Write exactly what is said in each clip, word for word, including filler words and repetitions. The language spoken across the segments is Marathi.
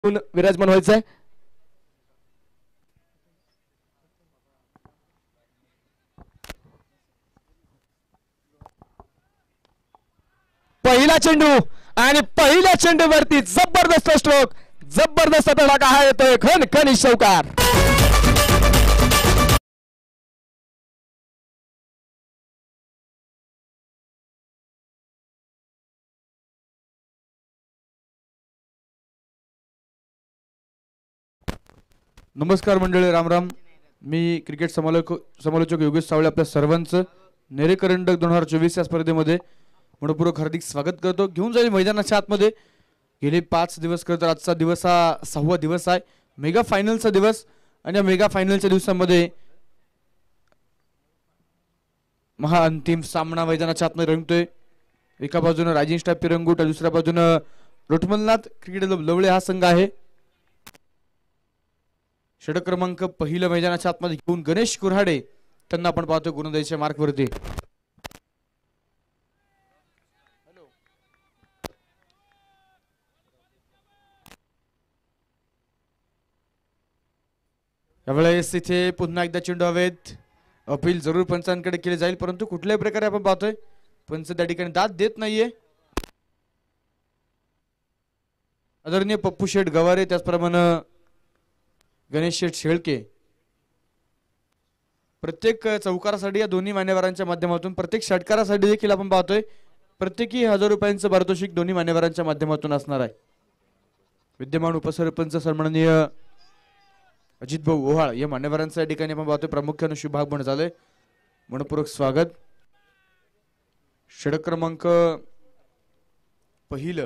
विराजमान व्हायचंय. पहिला चेंडू आणि पहिल्या चेंडूवरती जबरदस्त स्ट्रोक, जबरदस्त धडाका हा येतोय खणखणी चौकार. नमस्कार मंडळी, राम राम. मी क्रिकेट समालोचक समालोचक योगेश सावळे आपल्या सर्वांचं नेरे करंडक दोन हजार चोवीस या स्पर्धेमध्ये मनपूर्वक हार्दिक स्वागत करतो. घेऊन जाईल मैदानाच्या आतमध्ये. गेले पाच दिवस करत आजचा दिवस हा सहावा दिवस आहे, मेगा फायनलचा दिवस. आणि या मेगा फायनलच्या दिवसामध्ये महा अंतिम सामना मैदानाच्या आतमध्ये रंगतोय. एका बाजूने राजेश स्टाफ पिरंगुट, दुसऱ्या बाजूने रोटमलनाथ क्रिकेट लवळे हा संघ आहे. षटक क्रमांक पहिलं मैदानाच्या आतमध्ये घेऊन गणेश कुऱ्हाडे, त्यांना आपण पाहतो गुणदायीच्या मार्कवरती. यावेळेस इथे पुन्हा एकदा चेंडू हवेत. अपील जरूर पंचांकडे केले जाईल, परंतु कुठल्याही प्रकारे आपण पाहतोय पंच त्या ठिकाणी दाद देत नाहीये. आदरणीय पप्पू शेठ गवारे, त्याचप्रमाणे गणेश शेठ शेळके, प्रत्येक चौकारासाठी या दोन्ही मान्यवरांच्या माध्यमातून, प्रत्येक षटकारासाठी देखील आपण पाहतोय प्रत्येकी हजार रुपयांचं पारितोषिक दोन्ही मान्यवरांच्या माध्यमातून असणार आहे. विद्यमान उपसरपंच सन्माननीय अजित भाऊ ओहाळ या मान्यवरांच्या ठिकाणी आपण पाहतोय प्रामुख्याने शुभागमन झालंय. मनपूर्वक स्वागत. षटक क्रमांक पहिलं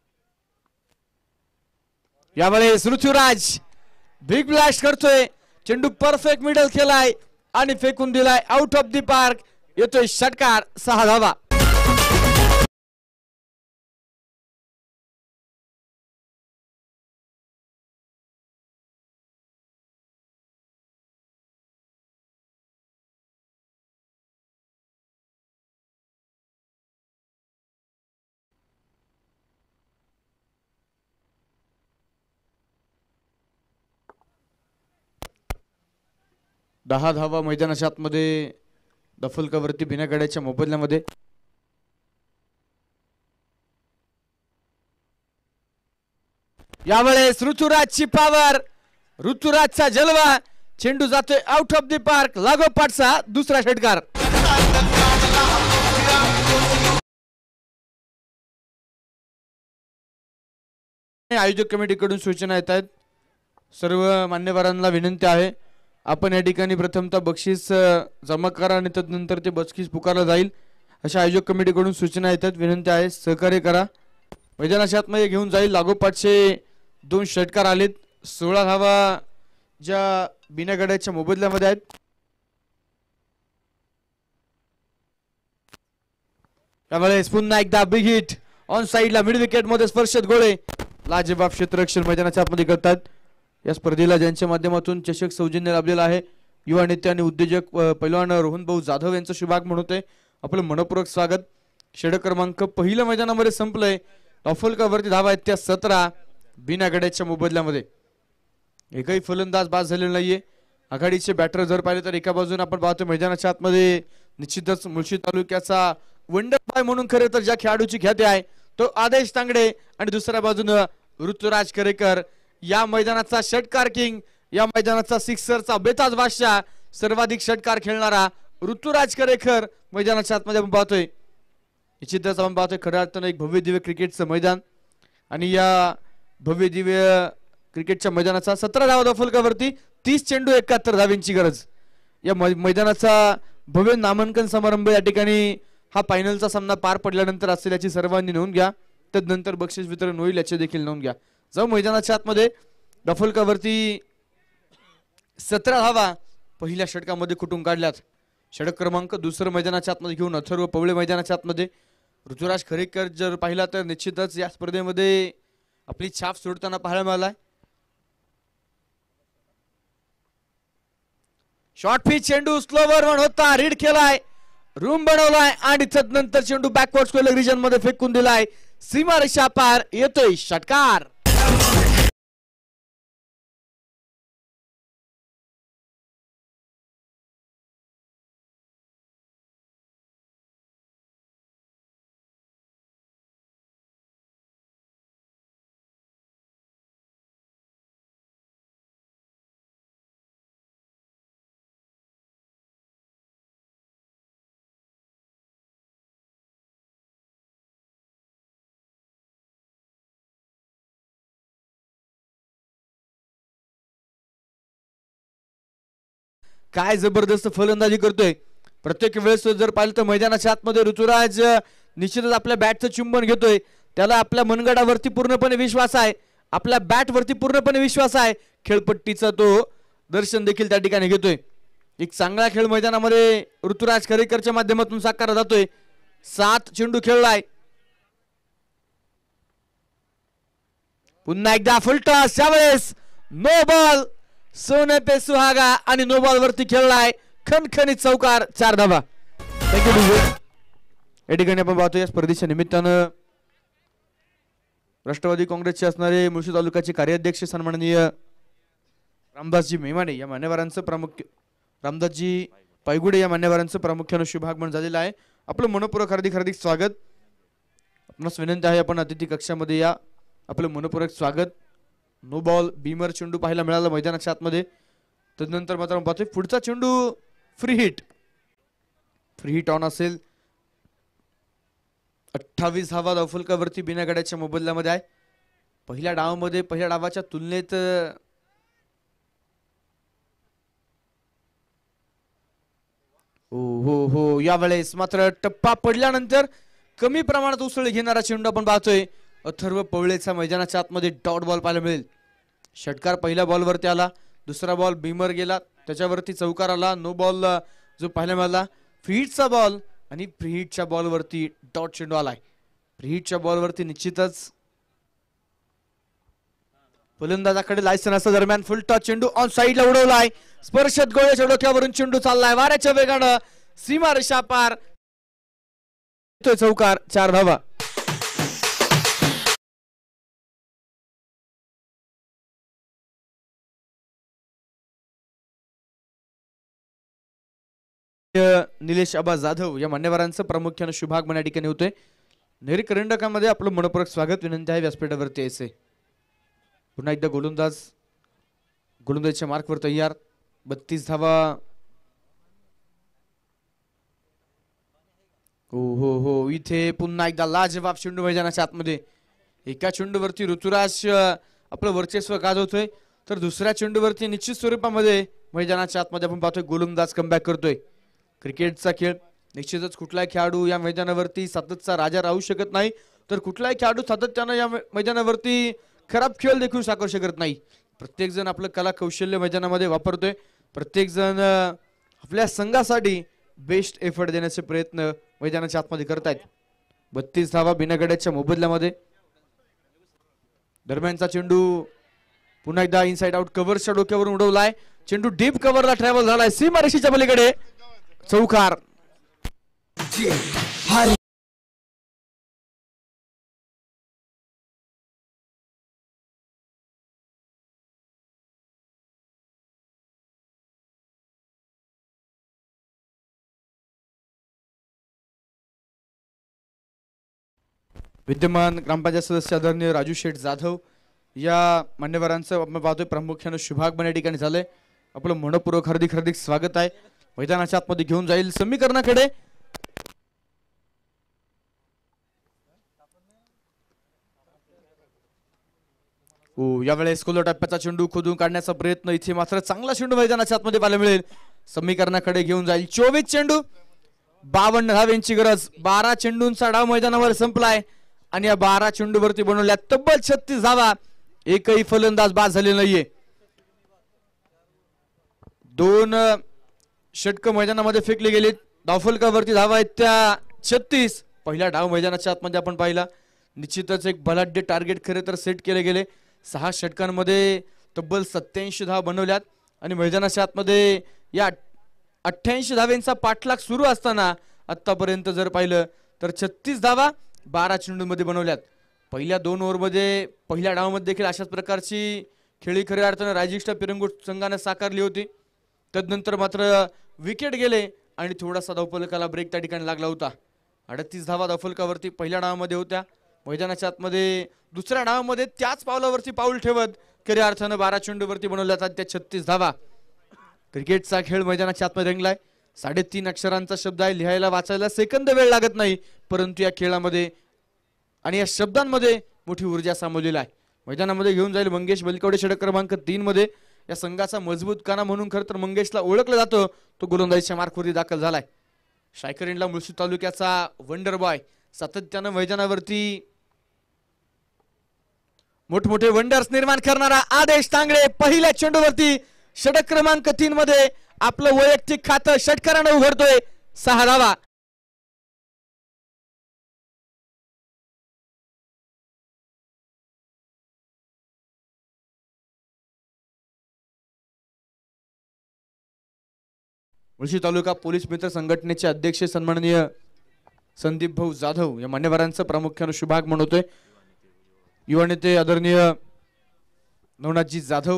यावेळेस ऋतुराज बिग ब्लास्ट करतोय. चेंडू परफेक्ट मिडल केलाय आणि फेकून दिलाय आउट ऑफ दी पार्क. येतोय षटकार, सहा धावा. दहा धावा मैदानाच्या आतमध्ये दफलकावरती बिना गाड्याच्या मोबदल्यामध्ये. यावेळेस ऋतुराजची पॉवर, ऋतुराजचा जलवा. चेंडू जातोय आउट ऑफ दी पार्क. लागोपाठचा दुसरा षटकार. आयोजक कमिटीकडून सूचना येत आहेत. सर्व मान्यवरांना विनंती आहे, आपण या ठिकाणी प्रथमतः बक्षीस जमा करा आणि तदनंतर ते बक्षीस पुकारलं जाईल, अशा आयोजक कमिटीकडून सूचना येतात. विनंती आहे, सहकार्य करा. मैदानाच्या आतमध्ये घेऊन जाईल. लागोपाठचे दोन षटकार आलेत. सोळा धावा ज्या बिना गाड्याच्या मोबदल्यामध्ये आहेत. त्यावेळेस पुन्हा एकदा बिग हिट ऑन साइडला मिड विकेट मध्ये स्पर्शत गोळे लाजवाब क्षेत्ररक्षण मैदानाच्या आतमध्ये करतात. या स्पर्धेला ज्यांच्या माध्यमातून चषक सौजन्य लाभलेला आहे, युवा नेते आणि उद्योजक पैलवान रोहन भाऊ जाधव यांचं शुभागमन होते. आपलं मनपूर्वक स्वागत. षटक क्रमांक पहिलं मैदानामध्ये संपलंय. टॉफलकावरती धावा आहेत त्या सतरा बिना गड्याच्या मोबदल्यामध्ये. एकही फलंदाज बाद झालेला नाहीये. आघाडीचे बॅटर जर पाहिले तर एका बाजूने आपण पाहतो मैदानाच्या आतमध्ये निश्चितच मुळशी तालुक्याचा वंडर बॉय म्हणून खरे तर ज्या खेळाडूची ख्याती आहे तो आदेश तांगडे, आणि दुसऱ्या बाजूने ऋतुराज करेकर, या मैदानाचा षटकार किंग, या मैदानाचा सिक्सरचा बेताज बादशाह, सर्वाधिक षटकार खेळणारा ऋतुराज करेकर मैदानाच्या आतमध्ये आपण पाहतोय. निश्चितच आपण पाहतोय खऱ्या अर्थानं एक भव्य दिव्य क्रिकेटचं मैदान, आणि या भव्य दिव्य क्रिकेटच्या मैदानाचा सतरा धावा दफलकावरती तीस चेंडू एकाहत्तर धाव्यांची गरज. या मैदानाचा भव्य नामांकन समारंभ या ठिकाणी हा फायनलचा सामना पार पडल्यानंतर असेल याची सर्वांनी नोंद घ्या. तदनंतर बक्षीस वितरण होईल याची देखील नोंद घ्या. जाऊ मैदानाच्या आतमध्ये. दफलकावरती सतरा धावा पहिल्या षटकामध्ये कुठून काढल्यात. षटक क्रमांक दुसरं मैदानाच्या आतमध्ये घेऊन अथर्व पवळे मैदानाच्या आतमध्ये. ऋतुराज खरेकर जर पाहिला तर निश्चितच या स्पर्धेमध्ये आपली छाप सोडताना पाहायला मिळालाय. शॉर्ट पिच चेंडू स्लोवर वन होता, रीड केलाय, रूम बनवलाय आणि तदनंतर चेंडू बॅकवर्ड स्क्वेअर रिजन मध्ये फेकून दिलाय. सीमारेषा पार. येतोय षटकार. काय जबरदस्त फलंदाजी करतोय. प्रत्येक वेळेस जर पाहिलं तर मैदानाच्या आतमध्ये ऋतुराज निश्चितच आपल्या बॅटचं चुंबन घेतोय. त्याला आपल्या मनगडावरती पूर्णपणे विश्वास आहे, आपल्या बॅटवरती पूर्णपणे विश्वास आहे. खेळपट्टीचा तो दर्शन देखील त्या ठिकाणी घेतोय. एक चांगला खेळ मैदानामध्ये ऋतुराज खरेकरच्या माध्यमातून साकारला जातोय. सात चेंडू खेळलाय. पुन्हा एकदा फुल टॉस, यावेळेस नो बॉल, सोने पे सुहागा आणि नो बॉल वरती खेळलाय. खणखणीत चौकार, चार धावा. थँक्यू. या ठिकाणी आपण पाहतो या स्पर्धेच्या निमित्तानं राष्ट्रवादी काँग्रेसचे असणारे मुळशी तालुक्याचे कार्याध्यक्ष सन्माननीय रामदासजी मेमाने या मान्यवरांचं प्रामुख्य रामदासजी पायगुडे या मान्यवरांचं प्रामुख्यानं शुभागमन झालेलं आहे. आपलं मनपूर्वक हार्दिक हार्दिक स्वागत. आपणास विनंती आहे आपण अतिथी कक्षामध्ये या. आपलं मनपूर्वक स्वागत. नो बॉल बीमर चेंडू पाहायला मिळाला मैदानाच्या आतमध्ये. तदनंतर मात्र आपण पाहतोय पुढचा चेंडू free hit. Free hit on असेल. अठ्ठावीस धावा धावफलकावरती बिना गड्याच्या मोबदल्यामध्ये आहे. पहिल्या डावामध्ये पहिल्या डावाच्या तुलनेत हो हो हो यावेळेस मात्र टप्पा पडल्यानंतर कमी प्रमाणात उसळी घेणारा चेंडू आपण पाहतोय. अथर्व पवळेचा मैदानाच्या आतमध्ये डॉट बॉल पाहायला मिळेल. षटकार पहिल्या बॉलवरती आला, दुसरा बॉल बीमर गेला, त्याच्यावरती चौकार आला. नो बॉल जो पाहायला मिळाला फ्रीहिटचा बॉल आणि फ्रीहिटच्या बॉलवरती डॉट चेंडू आलाय. फ्रीहिटच्या बॉलवरती निश्चितच फलंदाजाकडे लायसन असं दरम्यान फुल टॉस चेंडू ऑन साइडला उडवलाय. स्पर्शत गोळ्याच्या डोक्यावरून चेंडू चाललाय वाऱ्याच्या वेगानं सीमा रेषा पार. चौकार, चार धावा. निलेश आबा जाधव या मान्यवरांचं प्रामुख्यानं शुभागमन या ठिकाणी होतोय. नेहरी करंडकामध्ये आपलं मनपूर्वक स्वागत. विनंती आहे व्यासपीठावरती यायचे. पुन्हा एकदा गोलंदाज गोलंदाजीच्या मार्कवर तयार. बत्तीस धावा. हो हो हो इथे पुन्हा एकदा लाजवाब चेंडू मैदानाच्या आतमध्ये. एका चेंडूवरती ऋतुराज आपलं वर्चस्व गाजवतोय तर दुसऱ्या चेंडूवरती निश्चित स्वरूपामध्ये मैदानाच्या आतमध्ये आपण पाहतोय गोलंदाज कमबॅक करतोय. क्रिकेटचा खेळ निश्चितच कुठलाही खेळाडू या मैदानावरती सततचा राजा राहू शकत नाही, तर कुठलाही खेळाडू सातत्यानं या मैदानावरती खराब खेळ देखील साकारू शकत नाही. प्रत्येक जण आपलं कला कौशल्य मैदानामध्ये वापरतोय. प्रत्येक जण आपल्या संघासाठी बेस्ट एफर्ट देण्याचे प्रयत्न मैदानाच्या आतमध्ये करतायत. बत्तीस धावा बिनागड्याच्या मोबदल्यामध्ये. दरम्यानचा चेंडू पुन्हा एकदा इनसाइड आउट कव्हरच्या डोक्यावरून उडवलाय. चेंडू डीप कव्हरला ट्रॅव्हल झालाय सीमारेषेच्या पलीकडे. चौकार. विद्यमान ग्रामपंचायत सदस्य आदरणीय राजू शेठ जाधव या मान्यवरांचं आपण पाहतोय प्रामुख्यानं शुभागमन या ठिकाणी झालंय. आपलं मनपूर्वक हार्दिक हार्दिक स्वागत आहे. मैदानाच्या आतमध्ये घेऊन जाईल समीकरणाकडे. हो यावेळेस खोल टप्प्याचा चेंडू खोदून काढण्याचा प्रयत्न. इथे मात्र चांगला चेंडू मैदानाच्या आतमध्ये पाहायला मिळेल. समीकरणाकडे घेऊन जाईल. चोवीस चेंडू बावन्न धावांची गरज. बारा चेंडूंचा डाव मैदानावर संपलाय आणि या बारा चेंडूवरती बनवल्या तब्बल छत्तीस धावा. एकही फलंदाज बाद झाले नाहीये. दोन षटक मैदानामध्ये फेकले गेलेत. धावफलकावरती धावा आहेत त्या छत्तीस. पहिला डाव मैदानाच्या आतमध्ये आपण पाहिला. निश्चितच एक बलाढ्य टार्गेट खरे तर सेट केले गेले. सहा षटकांमध्ये तब्बल सत्याऐंशी धावा बनवल्यात आणि मैदानाच्या आतमध्ये या अठ्ठ्याऐंशी धावेंचा पाठलाग सुरू असताना आतापर्यंत जर पाहिलं तर छत्तीस धावा बारा चेंडूंमध्ये बनवल्यात. पहिल्या दोन ओव्हरमध्ये पहिल्या डावामध्ये देखील अशाच प्रकारची खेळी खऱ्या अर्थानं राजिष्ठा पिरंगुट संघाने साकारली होती. तदनंतर मात्र विकेट गेले आणि थोडासा धावफलकाला ब्रेक त्या ठिकाणी लागला होता. अडतीस धावा धावफलकावरती पहिल्या डावामध्ये होत्या. मैदानाच्या आतमध्ये दुसऱ्या डावामध्ये त्याच पावलावरती पाऊल ठेवत खऱ्या अर्थानं बारा चेंडूवरती बनवल्या जातात त्या छत्तीस धावा. क्रिकेटचा खेळ मैदानाच्या आतमध्ये रंगलाय. साडेतीन अक्षरांचा शब्द आहे. लिहायला वाचायला सेकंद वेळ लागत नाही, परंतु या खेळामध्ये आणि या शब्दांमध्ये मोठी ऊर्जा सामावलेली आहे. मैदानामध्ये घेऊन जाईल मंगेश बलकवडे षटक क्रमांक तीन मध्ये. या संघाचा मजबूत कणा म्हणून खरं तर मंगेशला ओळखलं जातं, तो गोलंदाजीच्या मार्कवरती दाखल झालाय. शायकरीणला मुळशी तालुक्याचा वंडर बॉय सातत्यानं मैदानावरती मोठमोठे वंडर्स निर्माण करणारा आदेश तांगडे पहिल्या चेंडूवरती षटक क्रमांक तीन मध्ये आपलं वैयक्तिक खातं षटकारानं उघडतोय. सहा धावा. मुळशी तालुका पोलीस मित्र संघटनेचे अध्यक्ष सन्माननीय संदीप भाऊ जाधव या मान्यवरांचं प्रामुख्याने शुभागमन होतोय. युवा नेते आदरणीय नवनाथजी जाधव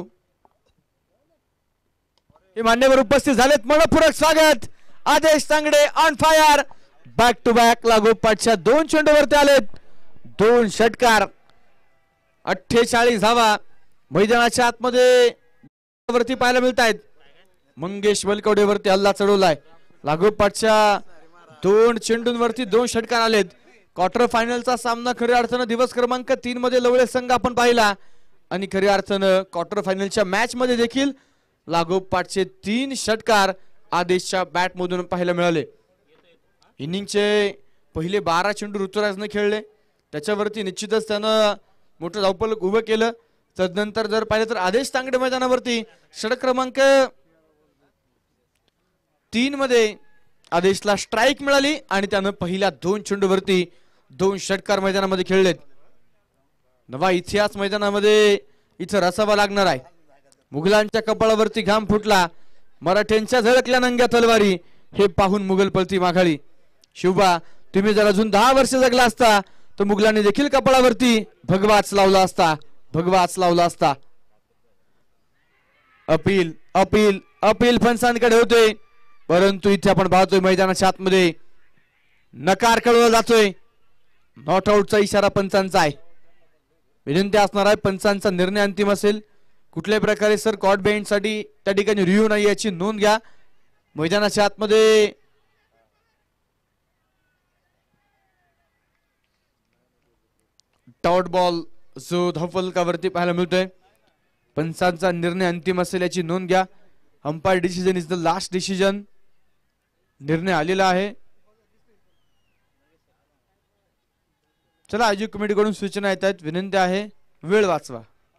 हे मान्यवर उपस्थित झालेत. मनपूर्वक स्वागत. Adesh Tangde on fire. Back to back लागोपाठच्या दोन चेंडूवरती आलेत. दोन षटकार. अठ्ठेचाळीस धावा मैदानाच्या आतमध्ये वरती पाहायला मिळत आहेत. मंगेश वलकवडेवरती हल्ला चढवलाय. लागोपाठच्या दोन चेंडूंवरती दोन षटकार आलेत. क्वार्टर फायनलचा सामना खऱ्या अर्थानं दिवस क्रमांक तीन मध्ये लवळे संघ आपण पाहिला आणि खऱ्या अर्थानं क्वार्टर फायनलच्या मॅच मध्ये देखील लागोपाठचे तीन षटकार आदेशच्या बॅट मधून पाहायला मिळाले. इनिंगचे पहिले बारा चेंडू ऋतुराजने खेळले, त्याच्यावरती निश्चितच त्यानं मोठं धावफलक उभं केलं. तदनंतर जर पाहिलं तर आदेश तांगडे मैदानावरती षटक क्रमांक तीन मध्ये आदेशला स्ट्राईक मिळाली आणि त्यानं पहिल्या दोन चेंडूवरती दोन षटकार मैदानामध्ये खेळलेत. नवा इतिहास मैदानामध्ये इथं रसावा लागणार आहे. मुघलांच्या कपाळावरती घाम फुटला, मराठ्यांच्या झळकल्या नंग्या तलवारी, हे पाहून मुघल पळती माघारी. शिवबा, तुम्ही जर अजून दहा वर्ष जगला असता तर मुघलांनी देखील कपाळावरती भगवाच लावला असता, भगवाच लावला असता. अपील अपील अपील फणसांकडे होते, परंतु इथे आपण पाहतोय मैदानाच्या आतमध्ये नकार कळवला जातोय. नॉट आउटचा इशारा पंचांचा आहे. विनंती असणार आहे, पंचांचा निर्णय अंतिम असेल. कुठल्याही प्रकारे सर कॉट बेंच साठी त्या ठिकाणी रिव्ह्यू नाही याची नोंद घ्या. मैदानाच्या आतमध्ये डॉट बॉल जो धावफलकावरती पाहायला मिळतोय, पंचांचा निर्णय अंतिम असेल याची नोंद घ्या. Umpire decision is the last decision. निर्णय आलेला आहे. चला, आयोजक कमिटीकडून सूचना येत आहेत. विनंती आहे वेळ वाचवा.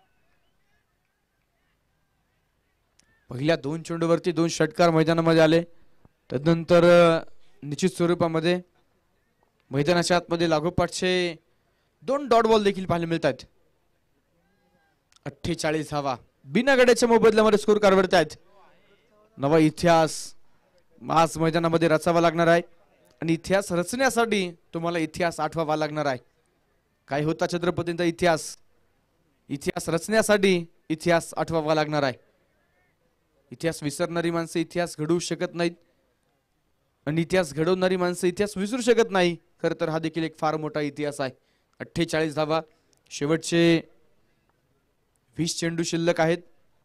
पहिल्या दोन चेंडूवरती दोन षटकार मैदानामध्ये आले. तदनंतर निश्चित स्वरूपामध्ये मैदानाच्या आतमध्ये लागोपाठचे दोन डॉट बॉल देखील पाहायला मिळत आहेत. अठ्ठेचाळीस धावा बिना गड्याच्या मोबदल्यामध्ये स्कोर कारवरती आहेत. नवा इतिहास आज मैदानामध्ये रचावा लागणार आहे आणि इतिहास रचण्यासाठी तुम्हाला इतिहास आठवावा लागणार आहे. काय होता छत्रपतींचा इतिहास? इतिहास रचण्यासाठी इतिहास आठवावा लागणार आहे. इतिहास विसरणारी माणसं इतिहास घडवू शकत नाहीत आणि इतिहास घडवणारी माणसं इतिहास विसरू शकत नाही. खरं तर हा देखील एक फार मोठा इतिहास आहे. अठ्ठेचाळीस धावा, शेवटचे वीस चेंडू शिल्लक आहेत.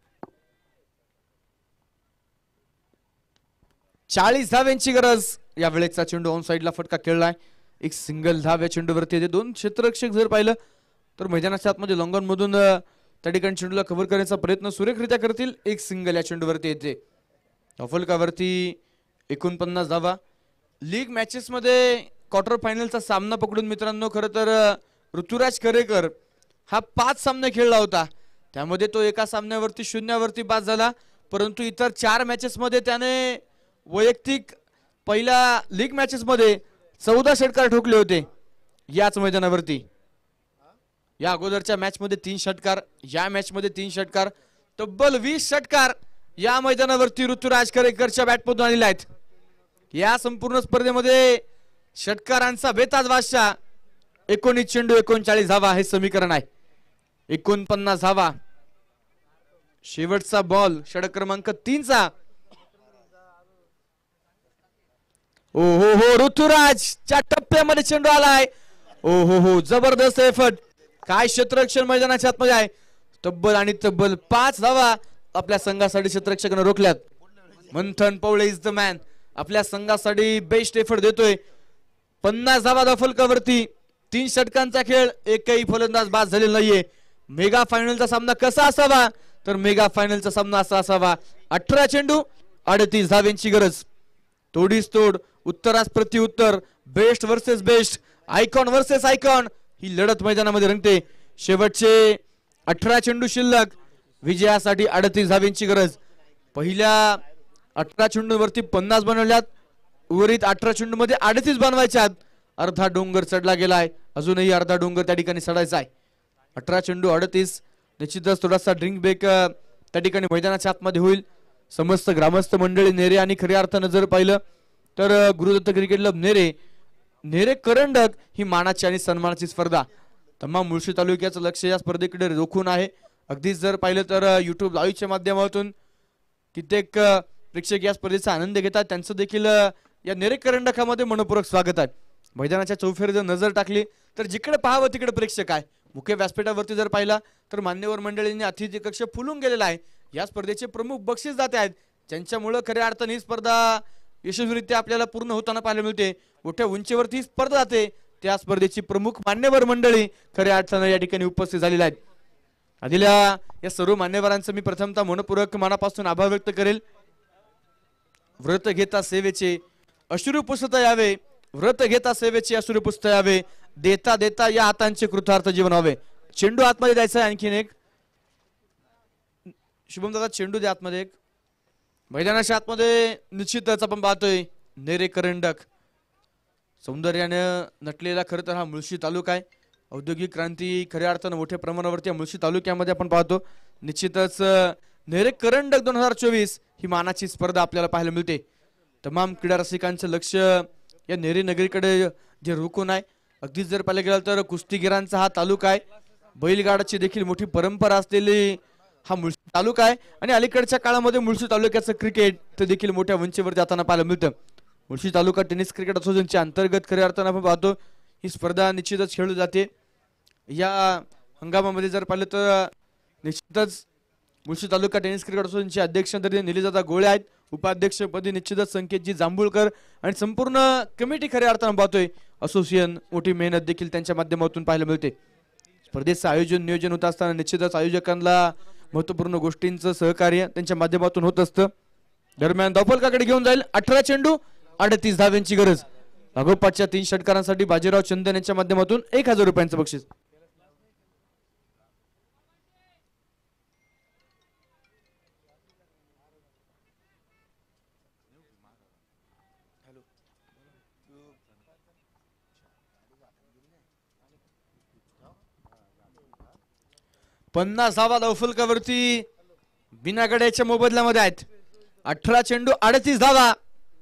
चाळीस धाव्यांची गरज. या वेळेचा चेंडू ऑन साइडला फटका खेळलाय. एक सिंगल धाव या चेंडूवरती येते. दोन क्षेत्ररक्षक जर पाहिलं तर मैदानाच्या आतमध्ये लॉंगॉन मधून त्या ठिकाणी चेंडूला कव्हर करण्याचा प्रयत्न सुरेखरित्या करतील. एक सिंगल या चेंडूवरती येते. फलकावरती एकोणपन्नास धावा. लीग मॅचेस मध्ये क्वार्टर फायनलचा सामना पकडून मित्रांनो खरं तर ऋतुराज करेकर हा पाच सामने खेळला होता. त्यामध्ये तो एका सामन्यावरती शून्यावरती बाद झाला, परंतु इतर चार मॅचेस मध्ये त्याने वैयक्तिक पहिल्या लीग मॅचेस मध्ये चौदा षटकार ठोकले होते याच मैदानावरती. या अगोदरच्या मॅच मध्ये तीन षटकार, या मॅच मध्ये तीन षटकार, तब्बल वीस षटकार या मैदानावरती ऋतुराज करेकरच्या बॅटमधून आलेले आहेत. या संपूर्ण स्पर्धेमध्ये षटकारांचा बेताज बादशाह. एकोणीस चेंडू एकोणचाळीस धावा हे समीकरण आहे. एकोणपन्नास धावा. शेवटचा बॉल षटक क्रमांक तीनचा. ओ हो हो ऋतुराजच्या टप्प्यामध्ये चेंडू आलाय. ओ हो हो जबरदस्त एफर्ट. काय क्षेत्ररक्षण मैदानाच्या आतमध्ये आहे. तब्बल आणि तब्बल पाच धावा आपल्या संघासाठी क्षेत्ररक्षकाने रोखल्यात. Manthan Pawale is the man. आपल्या संघासाठी बेस्ट एफर्ट देतोय. पन्नास धावा धावफलकावरती. तीन षटकांचा खेळ, एकही फलंदाज बाद झालेला नाहीये. मेगा फायनलचा सामना कसा असावा तर मेगा फायनलचा सामना असा असावा. अठरा चेंडू अडतीस धावेंची गरज. तोडीस तोड, उत्तरास प्रत्युत्तर, best versus best, icon versus icon ही लढत मैदानामध्ये रंगते. शेवटचे अठरा चेंडू शिल्लक, विजयासाठी अडतीस धावेंची गरज. पहिल्या अठरा चेंडूवरती पन्नास बनवल्यात, उर्वरित अठरा चेंडू मध्ये अडतीस बनवायच्यात. अर्धा डोंगर चढला गेलाय, अजूनही अर्धा डोंगर त्या ठिकाणी चढायचा आहे. अठरा चेंडू अडतीस, निश्चितच थोडासा ड्रिंक ब्रेक त्या ठिकाणी मैदानाच्या आतमध्ये होईल. समस्त ग्रामस्थ मंडळी नेरे आणि खऱ्या अर्थानं जर पाहिलं तर गुरुदत्त क्रिकेट क्लब नेरे नेरे करंडक ही मानाची आणि सन्मानाची स्पर्धा. तमाम मुळशी तालुक्याचं लक्ष या स्पर्धेकडे रोखून आहे. अगदीच जर पाहिलं तर युट्यूब लाईव्हच्या माध्यमातून कित्येक प्रेक्षक या स्पर्धेचा आनंद घेतात. त्यांचं देखील या नेरे करंडकामध्ये मनपूर्वक स्वागत आहे. मैदानाच्या चौफेर जर नजर टाकली तर जिकडे पाहावं तिकडे प्रेक्षक आहे. मुख्य व्यासपीठावरती जर पाहिला तर मान्यवर मंडळींनी अतिथी कक्ष फुलून गेलेला आहे. या स्पर्धेचे प्रमुख बक्षीस दाते आहेत, ज्यांच्यामुळे खऱ्या अर्थाने ही स्पर्धा यशस्वीरित्या आपल्याला पूर्ण होताना पाहायला मिळते. मोठ्या उंचीवरती ही स्पर्धा जाते. त्या स्पर्धेची प्रमुख मान्यवर मंडळी खऱ्या अर्थानं या ठिकाणी उपस्थित झालेली आहेत. आधील्या या सर्व मान्यवरांचं मी प्रथमतः मनपूर्वक मनापासून आभार व्यक्त करेल. व्रत घेता सेवेचे अश्रू पुसता यावे, व्रत घेता सेवेचे अश्रू पुसता यावे, देता देता या हातांचे कृतार्थ जीवन व्हावे. चेंडू आतमध्ये द्यायचा आहे. आणखीन एक शुभम दादा चेंडू द्या आतमध्ये एक. मैदानाच्या आतमध्ये निश्चितच आपण पाहतोय नेरे करंडक सौंदर्यानं नटलेला खरं तर हा मुळशी तालुका आहे. औद्योगिक क्रांती खऱ्या अर्थानं मोठ्या प्रमाणावरती मुळशी तालुक्यामध्ये आपण पाहतो. निश्चितच नेरे करंडक दोन हजार चोवीस ही मानाची स्पर्धा आपल्याला पाहायला मिळते. तमाम क्रीडा रसिकांचं लक्ष या नेरे नगरीकडे जे रोखून आहे. अगदीच जर पाहिलं गेलं तर कुस्तीगिरांचा हा तालुका आहे. बैलगाडाची देखील मोठी परंपरा असलेली हा मुळशी तालुका आहे. आणि अलीकडच्या काळामध्ये मुळशी तालुक्याचं क्रिकेट ते देखील मोठ्या उंचीवर जाताना पाहायला मिळतं. मुळशी तालुका टेनिस क्रिकेट असोसिएशनच्या अंतर्गत खऱ्या अर्थानं आपण पाहतो ही स्पर्धा निश्चितच खेळली जाते. या हंगामामध्ये जर पाहिलं तर निश्चितच मुळशी तालुका टेनिस क्रिकेट असोसिएशनचे अध्यक्ष तरी निलेदादा गोळे आहेत. उपाध्यक्षपदी निश्चितच संकेतजी जांभूळकर आणि संपूर्ण कमिटी खऱ्या अर्थानं पाहतोय. असोसिएशन मोठी मेहनत देखील त्यांच्या माध्यमातून पाहायला मिळते. स्पर्धेचं आयोजन नियोजन होत असताना निश्चितच आयोजकांना महत्वपूर्ण गोष्टींचं सहकार्य त्यांच्या माध्यमातून होत असतं. दरम्यान धावफलकाकडे घेऊन जाईल. अठरा चेंडू अडतीस धाव्यांची गरज. लागोपाठच्या तीन षटकारांसाठी बाजीराव चंदन यांच्या माध्यमातून एक हजार रुपयांचं बक्षीस. पन्नास धावा धावफलकावरती बिना गड्याच्या मोबदल्यामध्ये आहेत. अठरा चेंडू अडतीस धावा.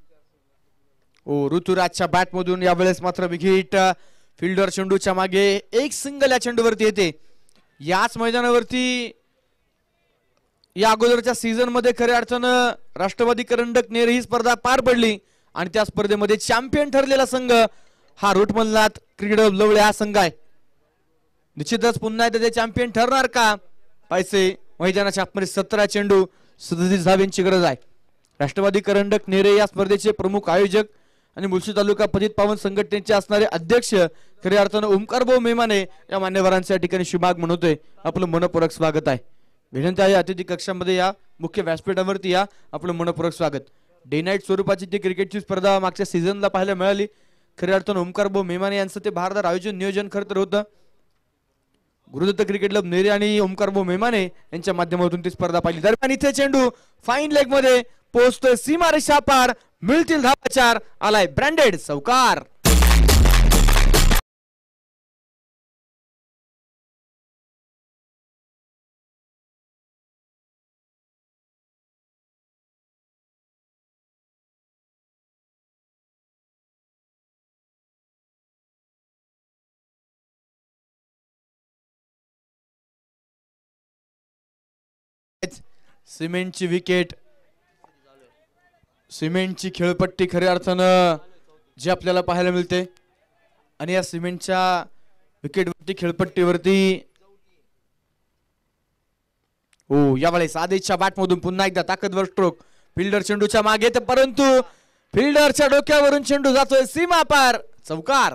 ओ ऋतुराजच्या बॅट मधून यावेळेस मात्र विकेट. फिल्डर चेंडूच्या मागे एक सिंगल या चेंडूवरती येते. याच मैदानावरती या अगोदरच्या सीझन मध्ये खऱ्या अर्थानं राष्ट्रवादी करंडक नेर ही स्पर्धा पार पडली आणि त्या स्पर्धेमध्ये चॅम्पियन ठरलेला संघ हा रोटमलनाथ क्रिकेट लवळे हा संघ आहे. निश्चितच पुन्हा एकदा ते चॅम्पियन ठरणार का? पैसे मैदानाच्या आतमध्ये सतरा चेंडू सदतीस धाव्यांची गरज आहे. राष्ट्रवादी करंडक नेरे या स्पर्धेचे प्रमुख आयोजक आणि मुळशी तालुका पतित पावन संघटनेचे असणारे अध्यक्ष खऱ्या अर्थानं ओमकार भाऊ मेमाने या मान्यवरांच्या या ठिकाणी शुभागमन होतोय. आपलं मनपूर्वक स्वागत आहे. विनंती आहे अतिथी कक्षामध्ये या, मुख्य व्यासपीठावरती या. आपलं मनपूर्वक स्वागत. डे नाईट स्वरूपाची ती क्रिकेटची स्पर्धा मागच्या सीझनला पाहायला मिळाली. खऱ्या अर्थानं ओमकार भाऊ मेमाने यांचं ते भारदार आयोजन नियोजन खरं तर होतं. गुरुदत्त क्रिकेट क्लब नेरे आणि ओमकार भाऊ मेमाने यांच्या माध्यमातून ती स्पर्धा पाहिली. दरम्यान इथे चेंडू फाईन लेग मध्ये पोहोचतोय सीमा रेषा पार. मिळतील धावा चार. आलाय ब्रँडेड चौकार. सिमेंटची विकेट, सिमेंटची खेळपट्टी खऱ्या अर्थानं जी आपल्याला पाहायला मिळते. आणि या सिमेंटच्या विकेटवरती खेळपट्टीवरती ओ यावेळेस आदेशच्या बॅटमधून पुन्हा एकदा ताकदवर स्ट्रोक. फिल्डर चेंडूच्या मागे तर परंतु फिल्डरच्या डोक्यावरून चेंडू जातोय सीमा पार. चौकार.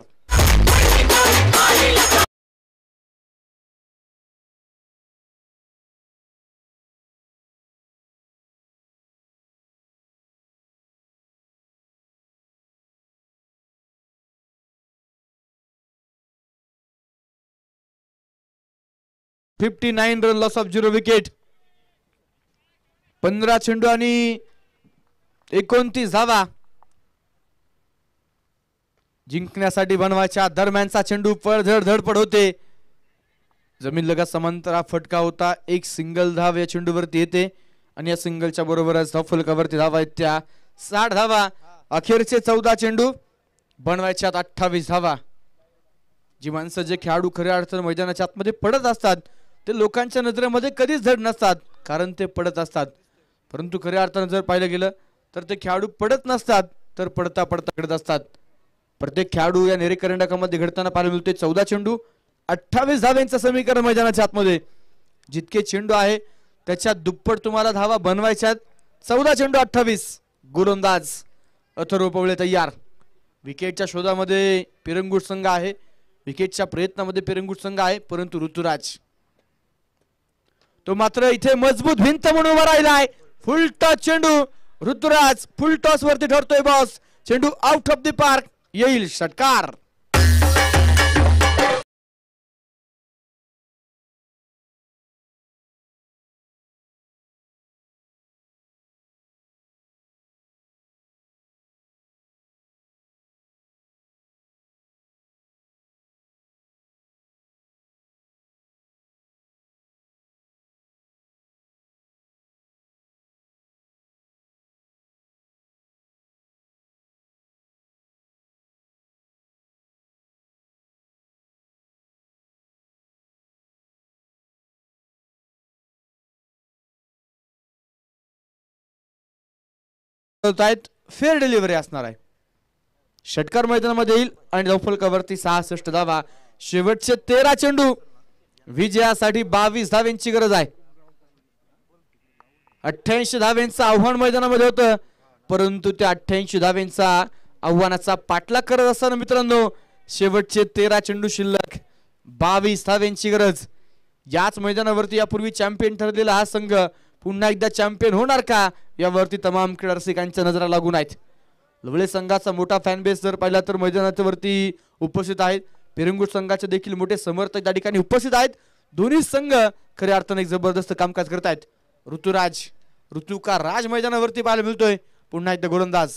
Fifty nine run loss of zero wicket. पंधरा चेंडू आणि एकोणतीस धावा जिंकण्यासाठी बनवायच्या दरम्यानचा चेंडू पळझड धडपड होते. जमीन लगत समांतर फटका होता. एक सिंगल धाव या चेंडूवरती येते आणि या सिंगलच्या बरोबरच धाव फलकावरती धावा आहेत त्या साठ धावा. अखेरचे चौदा चेंडू बनवायच्यात अठ्ठावीस धावा. जी माणसं जे खेळाडू खऱ्या अर्थानं मैदानाच्या आतमध्ये पडत असतात ते लोकांच्या नजरेमध्ये कधीच धड नसतात, कारण ते पडत असतात. परंतु खऱ्या अर्थानं जर पाहिलं गेलं तर ते खेळाडू पडत नसतात, तर पडता पडता घडत असतात. प्रत्येक खेळाडू या नेरे करंडकामध्ये घडताना पाहायला मिळते. चौदा चेंडू अठ्ठावीस धाव्यांचं समीकरण मैदानाच्या आतमध्ये. जितके चेंडू आहे त्याच्या दुप्पट तुम्हाला धावा बनवायच्यात. चौदा चेंडू अठ्ठावीस. गोलंदाज अथर्व पवळे तयार. विकेटच्या शोधामध्ये पिरंगुट संघ आहे, विकेटच्या प्रयत्नामध्ये पिरंगुट संघ आहे, परंतु ऋतुराज तो मात्र इथे मजबूत भिंत म्हणून उभा राहिलाय. फुल टॉस चेंडू. ऋतुराज फुल टॉस वरती ठरतोय बॉस. चेंडू आउट ऑफ द पार्क. येईल षटकार. फेअर डिलिव्हरी असणार आहे. षटकार मैदानामध्ये येईल आणि धावफलकावरती सहासष्ट धावा. शेवटचे तेरा चेंडू विजयासाठी बावीस धाव्यांची गरज आहे. अठ्ठ्याऐंशी धाव्यांचं आव्हान मैदानामध्ये होतं, परंतु त्या अठ्ठ्याऐंशी धाव्यांचा आव्हानाचा पाठलाग करत असताना मित्रांनो शेवटचे तेरा चेंडू शिल्लक, बावीस धाव्यांची गरज. याच मैदानावरती यापूर्वी चॅम्पियन ठरलेला हा संघ पुन्हा एकदा चॅम्पियन होणार का यावरती तमाम क्रीडा रसिकांच्या नजरा लागून आहेत. लवळे संघाचा मोठा फॅन बेस जर पाहिला तर मैदानाच्या वरती उपस्थित आहेत. पिरंगुट संघाचे देखील मोठे समर्थक त्या ठिकाणी उपस्थित आहेत. दोन्ही संघ खऱ्या अर्थाने एक जबरदस्त कामकाज करत आहेत. ऋतुराज ऋतू का राज मैदानावरती पाहायला मिळतोय. पुन्हा एकदा गोलंदाज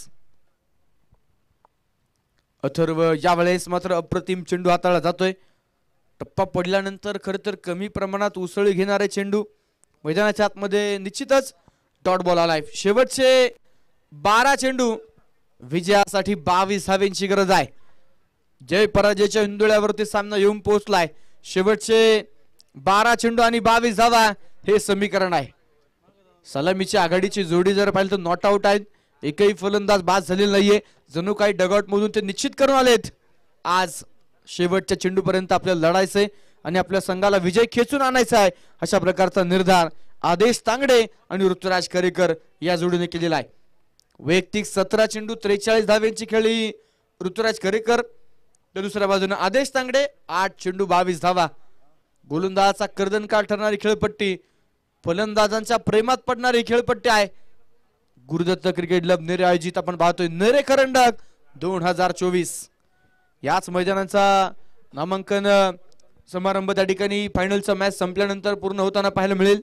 अथर्व. यावेळेस मात्र अप्रतिम चेंडू हाताळला जातोय. टप्पा पडल्यानंतर खर तर कमी प्रमाणात उसळी घेणारे चेंडू मैदानाच्या आतमध्ये निश्चितच डॉट बॉल आलाय. शेवटचे बारा चेंडू विजयासाठी बावीस धाव्यांची गरज आहे. जय पराजयच्या हिंदोळ्यावरती सामना येऊन पोहोचलाय. शेवटचे बारा चेंडू आणि बावीस धावा हे समीकरण आहे. सलामीची आघाडीची जोडी जर पाहिली तर नॉट आउट आहेत. एकही फलंदाज बाद झालेला नाहीये. जणू काही डगआउट मधून ते निश्चित करून आलेत. आज शेवटच्या चेंडूपर्यंत आपल्याला लढायचंय आणि आपल्या संघाला विजय खेचून आणायचा आहे, अशा प्रकारचा निर्धार आदेश तांगडे आणि ऋतुराज करेकर या जोडीने केलेला आहे. वैयक्तिक सतरा चेंडू त्रेचाळीस धाव्यांची खेळी ऋतुराज करेकर, तर दुसऱ्या बाजूने आदेश तांगडे आठ चेंडू बावीस धावा. गोलंदाजाचा कर्दनकाळ ठरणारी खेळपट्टी, फलंदाजांच्या प्रेमात पडणारी खेळपट्टी आहे. गुरुदत्त क्रिकेट क्लब नेरे आयोजित आपण पाहतोय नेरे करंडक दोन हजार चोवीस. याच मैदानाचा नामांकन समारंभ त्या ठिकाणी फायनलचा मॅच संपल्यानंतर पूर्ण होताना पाहायला मिळेल.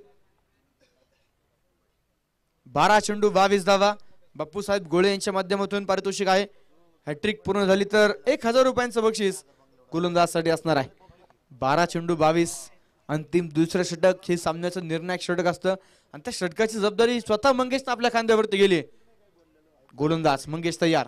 बारा चेंडू बावीस धावा. बापूसाहेब गोळे यांच्या माध्यमातून पारितोषिक आहे. हॅट्रिक पूर्ण झाली तर एक हजार रुपयांचं बक्षीस गोलंदाजासाठी असणार आहे. बारा चेंडू बावीस. अंतिम दुसरं षटक हे सामन्याचं निर्णायक षटक असतं आणि त्या षटकाची जबाबदारी स्वतः मंगेश आपल्या खांद्यावरती गेली. गोलंदाज मंगेश तयार.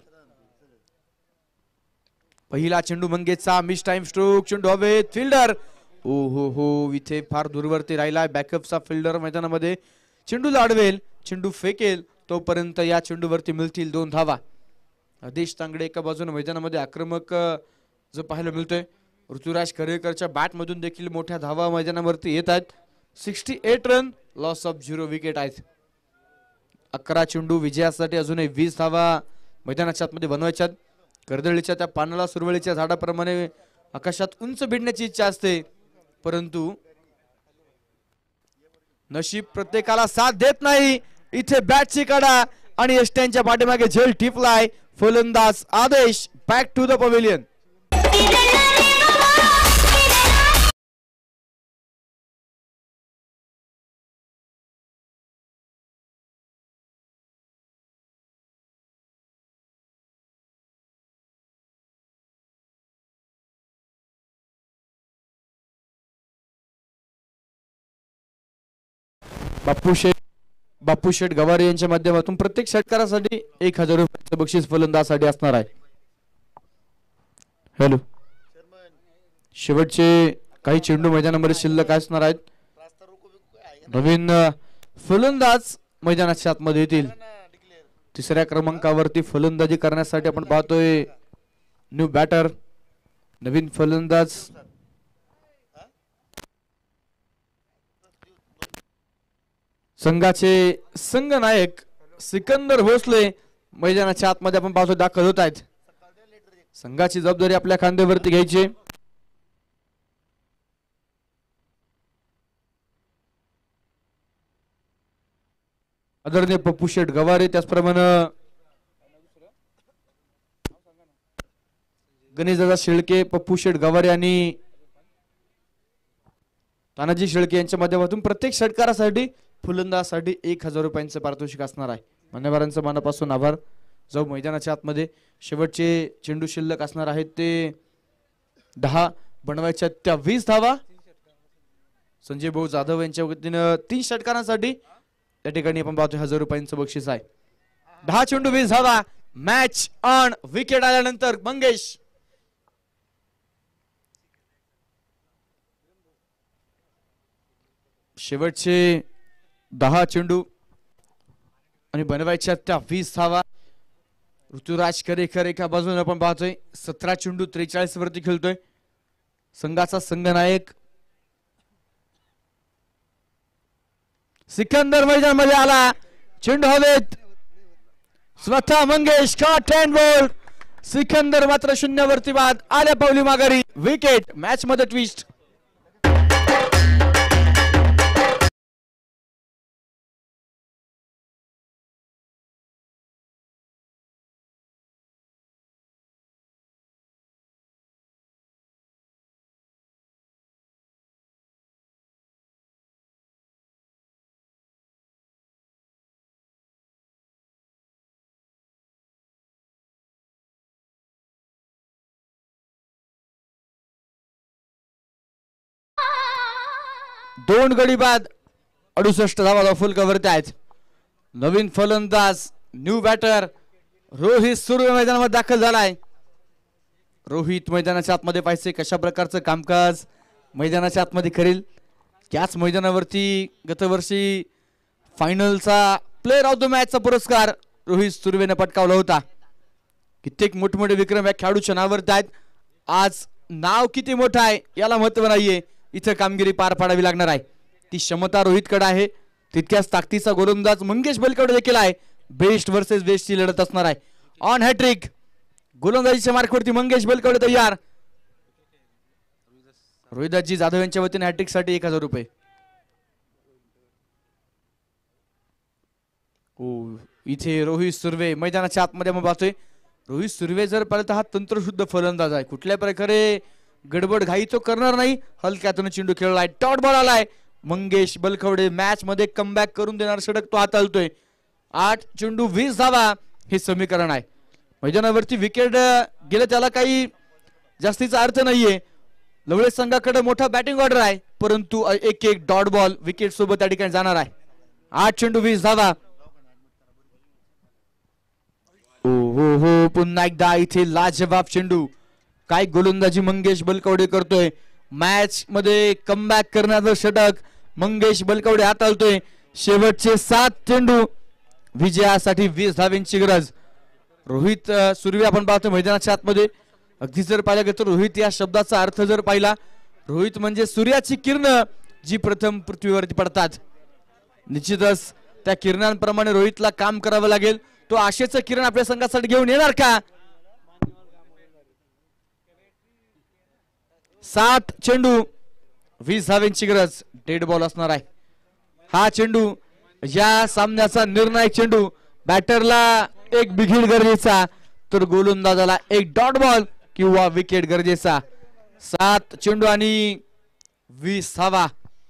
पहिला चेंडू मंगेशचा मिस टाइम स्ट्रोक. चेंडू हवेत. फिल्डर ओ हो हो इथे फार दूरवरती राहिला. बॅकअपचा फिल्डर मैदानामध्ये चेंडूला अडवेल, चेंडू फेकेल तोपर्यंत या चेंडूवरती मिळतील दोन धावा. आदेश तांगडे एका बाजूने मैदानामध्ये आक्रमक जो पाहायला मिळतोय. ऋतुराज करेकरच्या बॅट मधून देखील मोठ्या धावा मैदानावरती येत आहेत. Sixty eight run loss of zero wicket आहेत. अकरा चेंडू विजयासाठी अजूनही वीस धावा मैदानाच्या आतमध्ये बनवायच्यात. कर्दळीच्या त्या पानाला सुरवळीच्या झाडाप्रमाणे आकाशात उंच भिडण्याची इच्छा असते, परंतु नशीब प्रत्येकाला साथ देत नाही. इथे बॅटची कडा आणि यष्ट्यांच्या पाठीमागे झेल टिपलाय. फलंदाज Adesh back to the pavilion. Bapu Sheth Bapu Sheth Gaware यांच्या माध्यमातून प्रत्येक षटकारासाठी एक हजार रुपयाचं बक्षीस फलंदाजासाठी असणार आहे. हॅलो, शेवटचे काही चेंडू मैदानामध्ये शिल्लक असणार आहेत. नवीन फलंदाज मैदानाच्या आतमध्ये येतील. तिसऱ्या क्रमांकावरती फलंदाजी करण्यासाठी आपण पाहतोय न्यू बॅटर, नवीन फलंदाज संघाचे संघनायक सिकंदर भोसले मैदानाच्या आतमध्ये आपण पाहतो दाखल होत आहेत. संघाची जबाबदारी आपल्या खांद्यावरती घ्यायची. आदरणीय पप्पू शेठ गवारे, त्याचप्रमाणे गणेशदादा शेळके, पप्पू शेठ गवारे आणि तानाजी शेळके यांच्या माध्यमातून प्रत्येक षटकारासाठी फलंदाजासाठी एक हजार रुपयांचं पारितोषिक असणार आहे. मान्यवरांचं मनापासून आभार. जो मैदानाच्या आतमध्ये शेवटचे चेंडू शिल्लक असणार आहेत ते दहा, बनवायच्या त्या वीस धावा. संजय भाऊ जाधव यांच्या वतीनं तीन षटकारांसाठी त्या ठिकाणी आपण पाहतोय हजार रुपयांचं बक्षीस आहे. दहा चेंडू वीस धावा. Match on. विकेट आल्यानंतर मंगेश शेवटचे दहा चेंडू आणि बनवायच्या त्या वीस धावा. ऋतुराज करेकर एका बाजूने आपण पाहतोय सतरा चेंडू त्रेचाळीस वरती खेळतोय. संघाचा संघनायक सिकंदर मैदानामध्ये आला. चेंडू हवेत. स्वतः Mangesh shot and ball. Sikandar मात्र शून्यावरती बाद. आल्या पावली माघारी. विकेट. मॅच मध्ये ट्विस्ट. दोन गडी बाद. अडुसष्ट धावा फुलकावरती आहेत. नवीन फलंदाज न्यू बॅटर रोहित सुर्वे मैदानामध्ये दाखल झालाय. रोहित मैदानाच्या आतमध्ये पाहिजे कशा प्रकारचं कामकाज मैदानाच्या आतमध्ये करेल. त्याच मैदानावरती गतवर्षी फायनलचा प्लेअर ऑफ द मॅचचा पुरस्कार रोहित सुर्वेने पटकावला होता. कित्येक मोठमोठे विक्रम या खेळाडूच्या नावावरती आहेत. आज नाव किती मोठं आहे याला महत्व नाहीये, इथं कामगिरी पार पाडावी लागणार आहे. ती क्षमता रोहितकडे आहे. तितक्याच ताकदीचा गोलंदाज मंगेश बलकवडे देखील आहे. बेस्ट वर्सेस बेस्टची लढत असणार आहे. ऑन हॅट्रिक गोलंदाजीच्या मार्कवरती मंगेश बलकवडे तयार. रोहिदासजी जाधव यांच्या वतीने हॅट्रिक साठी एक हजार रुपये. ओ इथे रोहित सुर्वे मैदानाच्या आतमध्ये आपण पाहतोय. रोहित सुर्वे जर पाहिलं तर हा तंत्रशुद्ध फलंदाज आहे. कुठल्या प्रकारे गडबड घाई तो करणार नाही. हलक्यातून चेंडू खेळलाय. डॉट बॉल आलाय. मंगेश बलकवडे मॅच मध्ये कमबॅक करून देणार षटक तो हाताळतोय. आठ चेंडू वीस धावा हे समीकरण आहे. मैदानावरती विकेट गेले त्याला काही जास्तीचा अर्थ नाहीये. लवळे संघाकडे मोठा बॅटिंग ऑर्डर आहे, परंतु एक एक डॉट बॉल विकेट सोबत त्या ठिकाणी जाणार आहे. आठ चेंडू वीस धावा. ओ हो हो पुन्हा एकदा इथे लाजवाब चेंडू. काय गोलंदाजी मंगेश बलकवडे करतोय. मॅच मध्ये कमबॅक करण्याचं षटक मंगेश बलकवडे हाताळतोय. शेवटचे सात चेंडू विजयासाठी वीस धाव्यांची गरज. रोहित सुर्वे आपण पाहतो मैदानाच्या आतमध्ये. अगदी जर पाहिलं तर रोहित या शब्दाचा अर्थ जर पाहिला, रोहित म्हणजे सूर्याची किरण जी प्रथम पृथ्वीवरती पडतात. निश्चितच त्या किरणांप्रमाणे रोहितला काम करावं लागेल. तो आशेचं किरण आपल्या संघासाठी घेऊन येणार का? सात चेंडू वीस धाव्यांची गरज. डेड बॉल असणार आहे हा चेंडू. या सामन्याचा निर्णायक चेंडू. बॅटरला एक बिघीड गरजेचा, तर गोलंदाजाला एक डॉट बॉल किंवा विकेट गरजेचा. सात चेंडू आणि वीस धावा.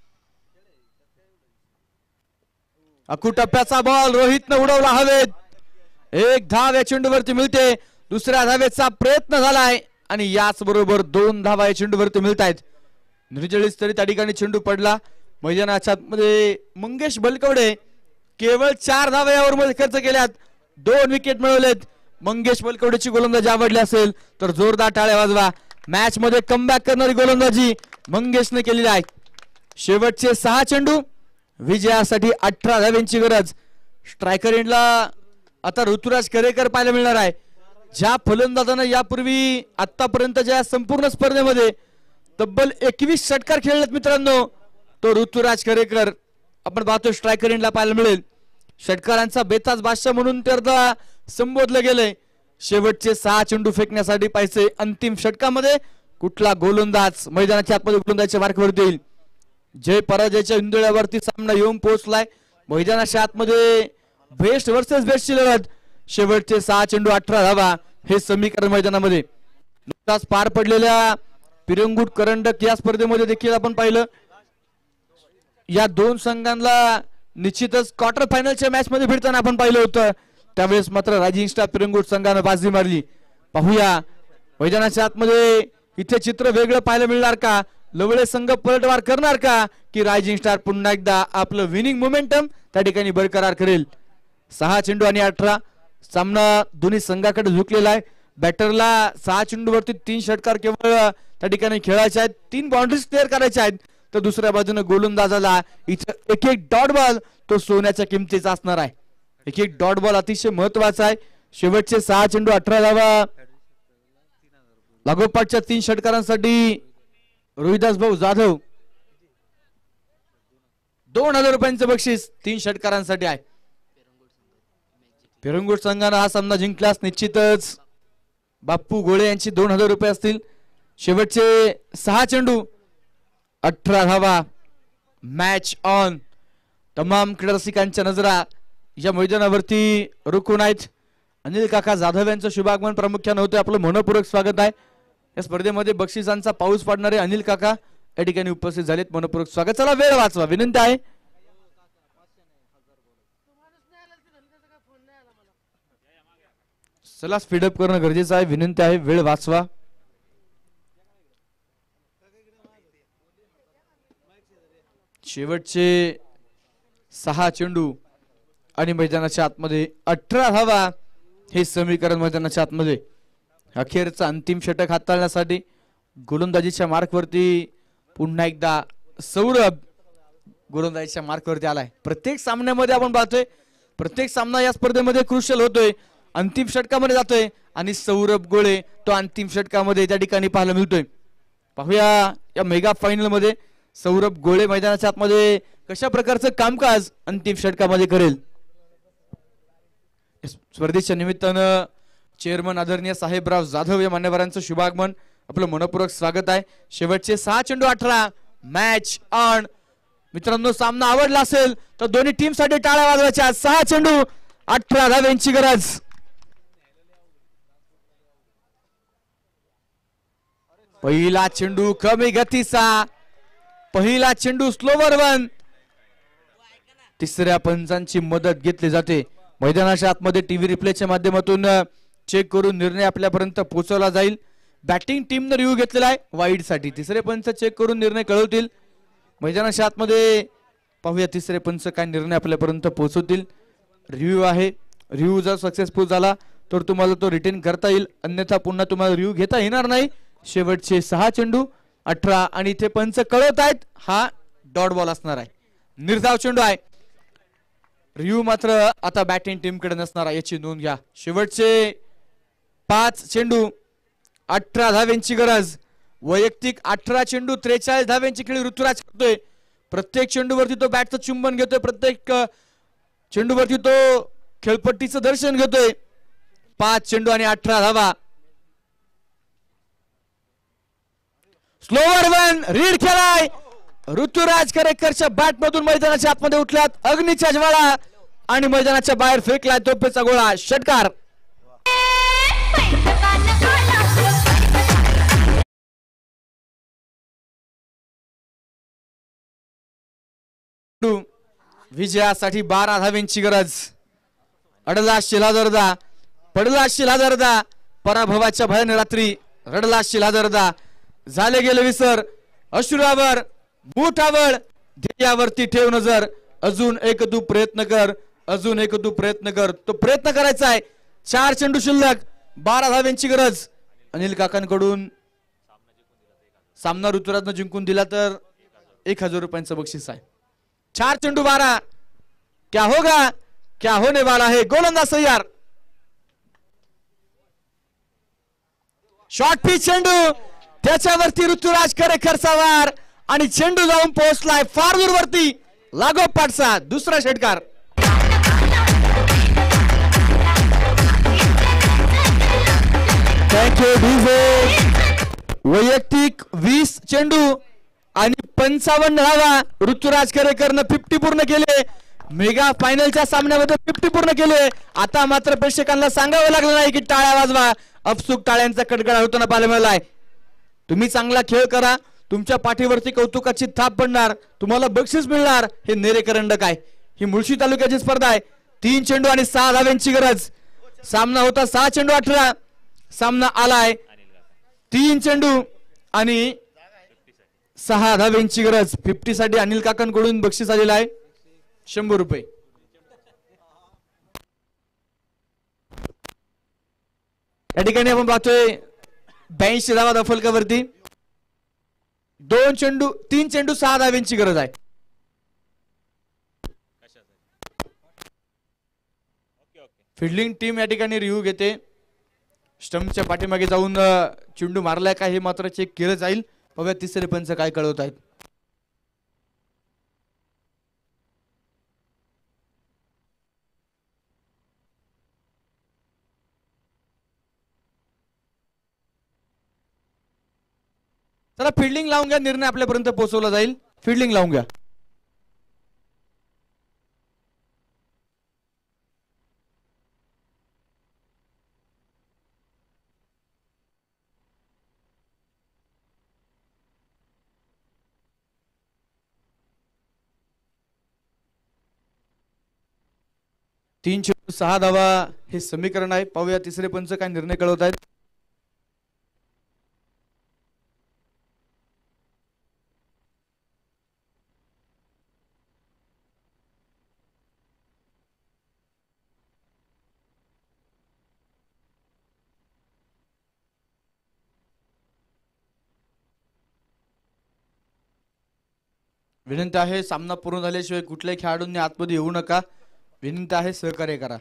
अकुटप्प्याचा बॉल रोहितने उडवला हवेत. एक धाव या चेंडूवरती मिळते. दुसऱ्या धावेचा प्रयत्न झालाय आणि याच बरोबर दोन धावा या चेंडूवरती मिळत आहेत. निर्जळीस तरी त्या ठिकाणी चेंडू पडला. मैदानाच्या मध्ये मंगेश बलकवडे केवळ चार धावा यावर मध्ये खर्च केल्यात, दोन विकेट मिळवलेत. मंगेश बलकवडेची गोलंदाजी आवडली असेल तर जोरदार टाळ्या वाजवा. मॅच मध्ये कमबॅक करणारी गोलंदाजी मंगेशने केलेली आहे. शेवटचे सहा चेंडू, विजयासाठी अठरा धाव्यांची गरज. स्ट्रायकर एंडला आता ऋतुराज करेकर पाहायला मिळणार आहे. ज्या फलंदाजानं यापूर्वी आतापर्यंतच्या संपूर्ण स्पर्धेमध्ये तब्बल एकवीस षटकार खेळलेत मित्रांनो, तो ऋतुराज करेकर आपण पाहतो स्ट्रायकर एंडला पाहायला मिळेल. षटकारांचा बेताज बादशाह म्हणून त्याला संबोधलं गेलंय. शेवटचे सहा चेंडू फेकण्यासाठी पाहिजे अंतिम षटकामध्ये कुठला गोलंदाज मैदानाच्या आतमध्ये गोलंदाजीच्या मार्कवरती येईल. जय पराजयाच्या हिंदोळ्यावरती सामना येऊन पोहोचलाय. मैदानाच्या आतमध्ये बेस्ट वर्सेस बेस्टची लढत. शेवटचे सहा चेंडू अठरा धावा हे समीकरण मैदानामध्ये. नुकताच पार पडलेल्या पिरंगुट करंडक या स्पर्धेमध्ये देखील आपण पाहिलं या दोन संघांना निश्चितच क्वार्टर फायनलच्या मॅच मध्ये भिडताना आपण पाहिलं होतं. त्यावेळेस मात्र रायझिंग स्टार पिरंगुट संघानं बाजी मारली. पाहूया मैदानाच्या आतमध्ये इथे चित्र वेगळं पाहायला मिळणार का? लवळे संघ पलटवार करणार का की रायझिंग स्टार पुन्हा एकदा आपलं विनिंग मोमेंटम त्या ठिकाणी बरकरार करेल? सहा चेंडू आणि अठरा सामना दोन्ही संघाकडे झुकलेला आहे. बॅटरला सहा चेंडूवरती तीन षटकार केवळ त्या ठिकाणी खेळायचे आहेत, तीन बाउंड्रीज क्लिअर करायच्या आहेत. तर दुसऱ्या बाजूने गोलंदाजाला इथं एक एक डॉट बॉल तो सोन्याच्या किमतीचा असणार आहे. एक एक डॉट बॉल अतिशय महत्वाचा आहे. शेवटचे सहा चेंडू अठरा धावा. लागोपाठच्या तीन षटकारांसाठी रोहिदास भाऊ जाधव दोन हजार रुपयांचं बक्षीस तीन षटकारांसाठी आहे. पिरंगुट संघानं हा सामना जिंकल्यास निश्चितच बाप्पू गोळे यांची दोन हजार रुपये असतील. शेवटचे सहा चेंडू अठरा धावा. Match on. तमाम क्रीडा रसिकांच्या नजरा या मैदानावरती रोखून आहेत. अनिल काका जाधव यांचं शुभागमन प्रामुख्याने होते. आपलं मनपूर्वक स्वागत आहे. या स्पर्धेमध्ये बक्षिसांचा पाऊस पाडणारे अनिल काका या ठिकाणी उपस्थित झालेत. मनपूर्वक स्वागत. चला वेळ वाचवा विनंती आहे. चला स्पीडअप करणं गरजेचं आहे. विनंती आहे वेळ वाचवा. शेवटचे सहा चेंडू आणि मैदानाच्या आतमध्ये अठरा धावा हे समीकरण मैदानाच्या आतमध्ये. अखेरचा अंतिम षटक हाताळण्यासाठी गोलंदाजीच्या मार्कवरती पुन्हा एकदा सौरभ गोलंदाजीच्या मार्कवरती आलाय. प्रत्येक सामन्यामध्ये आपण पाहतोय प्रत्येक सामना या स्पर्धेमध्ये क्रुशियल होतोय, अंतिम षटकामध्ये जातोय आणि सौरभ गोळे तो अंतिम षटकामध्ये त्या ठिकाणी पाहायला मिळतोय. पाहूया या मेगा फायनल मध्ये सौरभ गोळे मैदानाच्या आतमध्ये कशा प्रकारचं कामकाज अंतिम षटकामध्ये करेल. स्पर्धेच्या निमित्तानं चेअरमन आदरणीय साहेबराव जाधव या मान्यवरांचं शुभागमन आपलं मनपूर्वक स्वागत आहे. शेवटचे सहा चेंडू अठरा. Match on. मित्रांनो सामना आवडला असेल तर दोन्ही टीम साठी टाळ्या वाजवायच्या. सहा चेंडू अठरा धाव्यांची गरज. पहिला चेंडू कमी गतीचा. पहिला चेंडू स्लोवर वन. तिसऱ्या पंचांची मदत घेतली जाते. मैदानाच्या आतमध्ये टीव्ही रिप्लेच्या माध्यमातून चेक करून निर्णय आपल्यापर्यंत पोहोचवला जाईल. बॅटिंग टीमने रिव्ह्यू घेतलेला आहे वाईड साठी. तिसरे पंच चेक करून निर्णय कळवतील. मैदानाच्या आतमध्ये पाहूया तिसरे पंच काय निर्णय आपल्यापर्यंत पोहोचवतील. रिव्ह्यू आहे. रिव्ह्यू जर सक्सेसफुल झाला तर तुम्हाला तो रिटेन करता येईल, अन्यथा पुन्हा तुम्हाला रिव्ह्यू घेता येणार नाही. शेवटचे सहा चेंडू अठरा आणि इथे पंच कळवत आहेत हा डॉट बॉल असणार आहे. निर्धाव चेंडू आहे. रिव्ह्यू मात्र आता बॅटिंग टीम कडे नसणार आहे याची नोंद घ्या. शेवटचे पाच चेंडू अठरा धाव्यांची गरज. वैयक्तिक अठरा चेंडू त्रेचाळीस धाव्यांची खेळी ऋतुराज करतोय. प्रत्येक चेंडूवरती तो बॅटचं चुंबन घेतोय. प्रत्येक चेंडूवरती तो खेळपट्टीचं दर्शन घेतोय. पाच चेंडू आणि अठरा धावा. Slower one. रीड खेळाय ऋतुराज करेकरच्या बॅट मधून मैदानाच्या आतमध्ये उठल्यात अग्नीच्या ज्वाळा आणि मैदानाच्या बाहेर फेकलाय तोफेचा गोळा. षटकार. विजयासाठी बारा धाव्यांची गरज. अडला शिलादरदा. पडला शिलादरदा. पराभवाच्या भयाने रात्री रडला शिलादरदा. झाले गेले विसर. अश्रुरावर बूटावर ध्येयावरती ठेव नजर, अजून एक तू प्रयत्न कर, अजून एक तू प्रयत्न कर. तो प्रयत्न करायचा आहे. चार चेंडू शिल्लक, बारा धाव्यांची गरज. अनिल काकांकडून सामना ऋतुराजनं जिंकून दिला तर एक हजार रुपयांचं बक्षीस आहे. चार चेंडू बारा. क्या होगा, क्या होने वाला है. गोलंदाज तयार. शॉर्ट पिच चेंडू, त्याच्यावरती ऋतुराज करेकरचा वार आणि चेंडू जाऊन पोहोचलाय फार दूरवरती. लागोपाठचा दुसरा षटकार. Thank you DJ. वैयक्तिक वीस चेंडू आणि पंचावन्न धावा ऋतुराज करेकरनं फिफ्टी पूर्ण केले. मेगा फायनलच्या सामन्यामध्ये फिफ्टी पूर्ण केले. आता मात्र प्रेक्षकांना सांगावं लागलं नाही की टाळ्या वाजवा. अपसुक टाळ्यांचा कडकडाट होताना पाहायला मिळालाय. तुम्ही चांगला खेळ करा, तुमच्या पाठीवरती कौतुकाची थाप पडणार, तुम्हाला बक्षीस मिळणार. हे नेरेकरंडक आहे. ही मुळशी तालुक्याची स्पर्धा आहे. तीन चेंडू आणि सहा धाव्यांची गरज. सामना होता सहा चेंडू अठरा. सामना आलाय तीन चेंडू आणि सहा धाव्यांची गरज. फिफ्टी साठी अनिल काकांकडून बक्षीस आलेलं आहे शंभर रुपये. या ठिकाणी आपण पाहतोय ब्याऐंशी धावा दफलकावरती. दोन चेंडू तीन चेंडू सहा धाव्यांची गरज आहे. फिल्डिंग टीम या ठिकाणी रिव्ह्यू घेते. स्टंपच्या पाठीमागे जाऊन चेंडू मारलाय का हे मात्र चेक केलं जाईल. बघूया तिसरे पंच काय कळवत आहेत. चला फिल्डिंग लावून घ्या. निर्णय आपल्यापर्यंत पोहोचवला जाईल. फिल्डिंग लावून घ्या. तीन चेंडू सहा धावा हे समीकरण आहे. पाहूया तिसरे पंच काय निर्णय कळवत आहेत. विनंती आहे सामना पूर्ण झाल्याशिवाय कुठल्याही खेळाडूंनी आतमध्ये येऊ नका. विनंती आहे सहकार्य करा.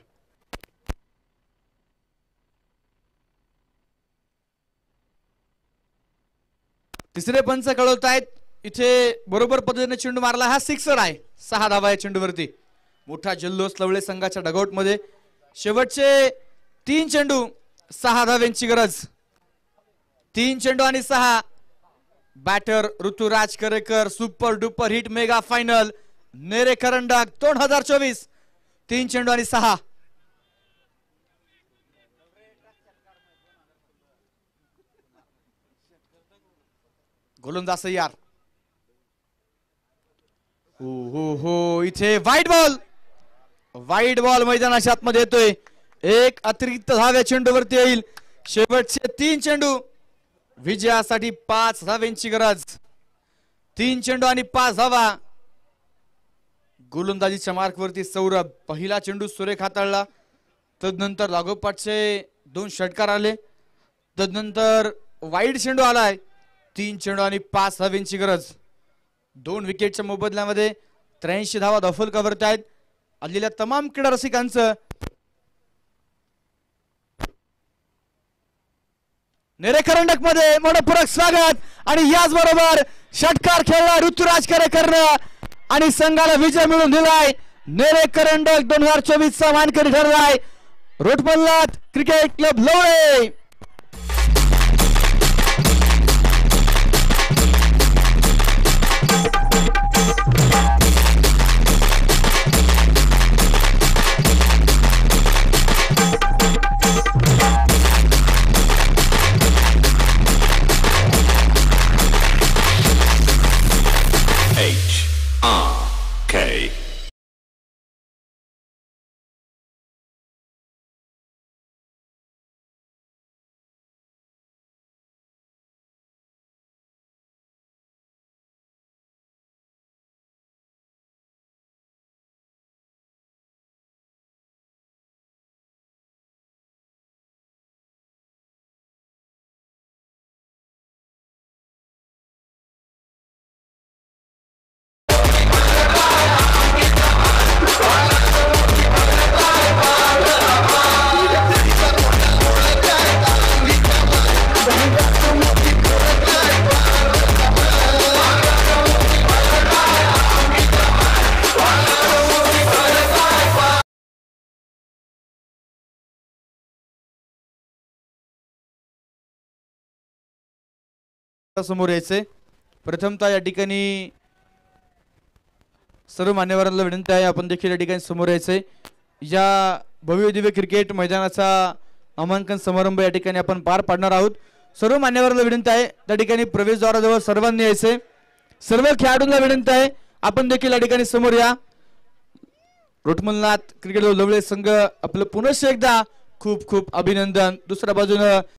तिसरे पंच कळवत आहेत. इथे बरोबर पद्धतीने चेंडू मारला. हा सिक्सर आहे. सहा धावा या चेंडूवरती. मोठा जल्लोष लवळे संघाच्या डगआउट मध्ये. शेवटचे तीन चेंडू सहा धाव्यांची गरज. तीन चेंडू आणि सहा. Batter Ruturaj Karekar. Super duper hit mega final नेरेकरंडक दोन हजार चोवीस. तीन चेंडू आणि सहा. गोलंदाज तयार. हो हो हो इथे वाईट बॉल. वाईट बॉल मैदानाच्या आतमध्ये येतोय. एक अतिरिक्त धाव्या चेंडूवरती येईल. शेवटचे तीन चेंडू. विजयासाठी पाच धाव्यांची गरज. तीन चेंडू आणि पाच धावा. गोलंदाजीच्या मार्कवरती सौरभ. पहिला चेंडू सुरेख हाताळला. तदनंतर लागोपाठचे दोन षटकार आले. तदनंतर वाईड चेंडू आलाय. तीन चेंडू आणि पाच धाव्यांची गरज. दोन विकेटच्या मोबदल्यामध्ये त्र्याऐंशी धावा दफलकावरती आहेत. आलेल्या तमाम क्रीडा रसिकांचं नेरेकरंडक मध्ये मनपूर्वक स्वागत. आणि याचबरोबर षटकार खेळला ऋतुराज करेकरनं आणि संघाला विजय मिळवून दिलाय. नेरेकरंडक दोन हजार चोवीस चा मानकरी ठरलाय रोटमल्लात क्रिकेट क्लब लवळे. समोर यायचंय. प्रथमतः या ठिकाणी सर्व मान्यवरांना विनंती आहे आपण देखील या ठिकाणी समोर यायचंय. या भव्य दिव्य क्रिकेट मैदानाचा नामांकन समारंभ या ठिकाणी आपण पार पाडणार आहोत. सर्व मान्यवरांना विनंती आहे त्या ठिकाणी प्रवेशद्वाराजवळ सर्वांनी यायचंय. सर्व खेळाडूंना विनंती आहे आपण देखील या ठिकाणी समोर या. रोटमलनाथ क्रिकेट लवळे संघ आपलं पुनश्च एकदा खूप खूप अभिनंदन. दुसऱ्या बाजूने